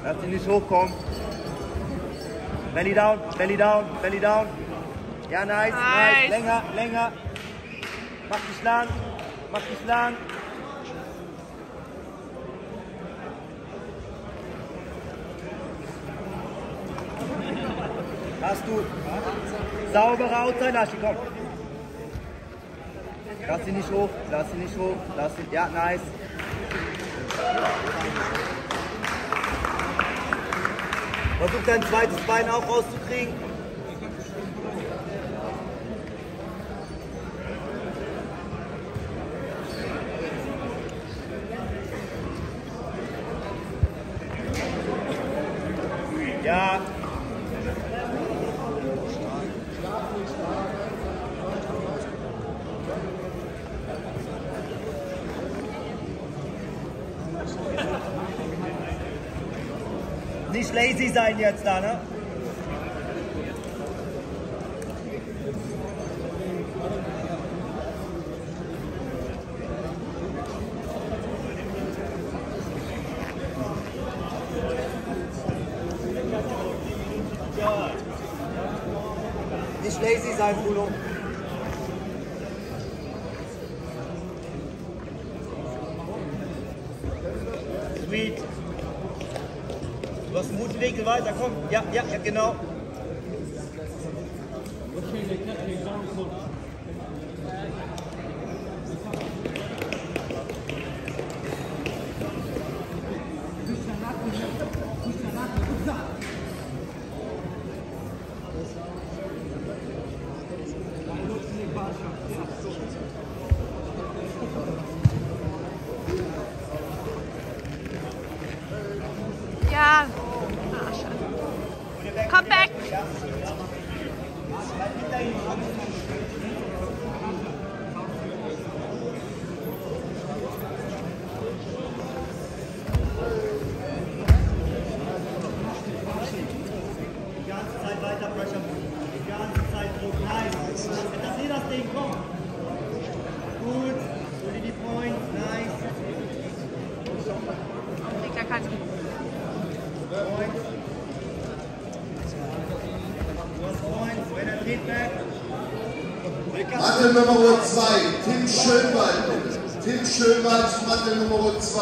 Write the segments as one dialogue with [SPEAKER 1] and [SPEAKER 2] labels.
[SPEAKER 1] Lass ihn nicht hochkommen. Belly down, belly down, belly down. Ja, nice, nice. Länger, länger. Mach dich lang, mach dich lang. Hast du saubere Outside, Aschi, komm. Lass ihn nicht hoch, lass ihn nicht hoch, lass ihn, ja, nice. Versuch dein zweites Bein auch rauszukriegen. Ja. Nicht lazy sein jetzt da, ne? Nicht lazy sein, Bruno. Sweet. Du hast einen guten Winkel weiter, komm. Ja, ja, ja, genau.
[SPEAKER 2] Ja. Come back.
[SPEAKER 1] Die ganze Zeit weiter Pressure. Die ganze Zeit Druck. Nice. Das hier das Ding, komm. Gut. Solidi Point. Nice.
[SPEAKER 2] Dicker kann ich.
[SPEAKER 1] Point.
[SPEAKER 3] Matte Nummer 2, Tim Schönwald. Tim Schönwald, Matte Nummer 2.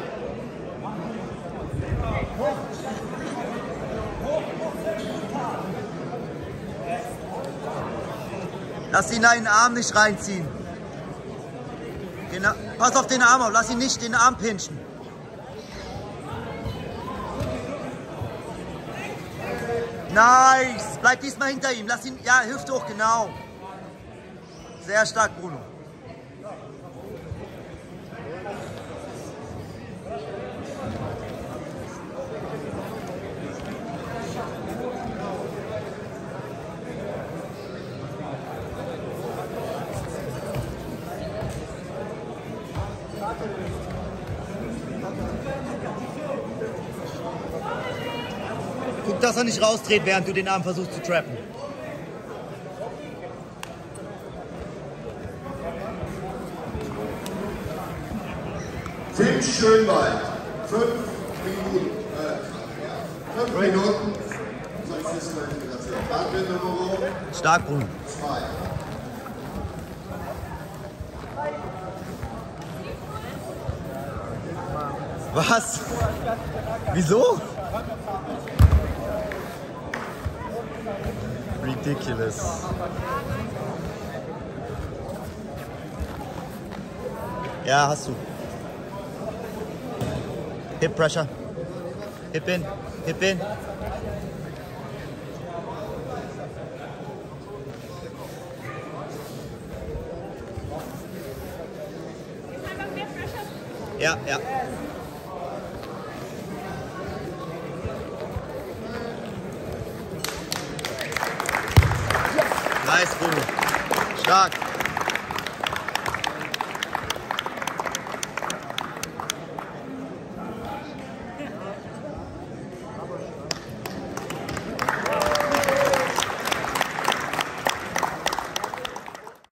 [SPEAKER 1] Lass ihn in den Arm nicht reinziehen. Genau. Pass auf den Arm auf, lass ihn nicht den Arm pinchen. Nice! Bleib diesmal hinter ihm. Lass ihn, ja, Hüfte hoch, genau. Sehr stark, Bruno. Guck, dass er nicht rausdreht, während du den Arm versuchst zu trappen.
[SPEAKER 3] Tim Schönwald, 5 Minuten. 5 Minuten.
[SPEAKER 1] Stark, Bruno.
[SPEAKER 3] 2.
[SPEAKER 1] Was? Wieso? Ridiculous. Ja, hast du. Hip pressure. Hip in. Hip in. Ja, ja. Nice, Bruno. Stark.